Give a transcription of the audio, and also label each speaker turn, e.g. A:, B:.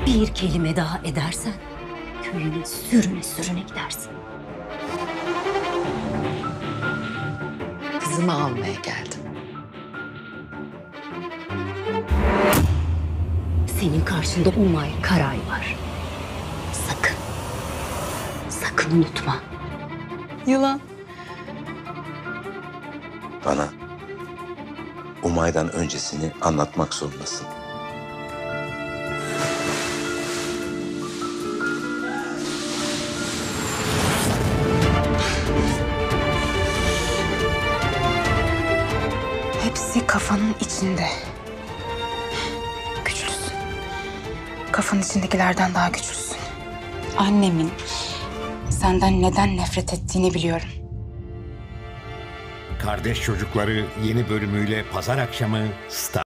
A: Bir kelime daha edersen köyüne sürüne sürüne gidersin.
B: Kızımı almaya geldim.
A: Senin karşında Umay Karay var. Sakın, sakın unutma.
B: Yılan.
C: Bana Umay'dan öncesini anlatmak zorundasın.
D: Hepsi kafanın içinde. Güçlüsün. Kafanın içindekilerden daha güçlüsün. Annemin senden neden nefret ettiğini biliyorum.
E: Kardeş Çocukları yeni bölümüyle pazar akşamı Star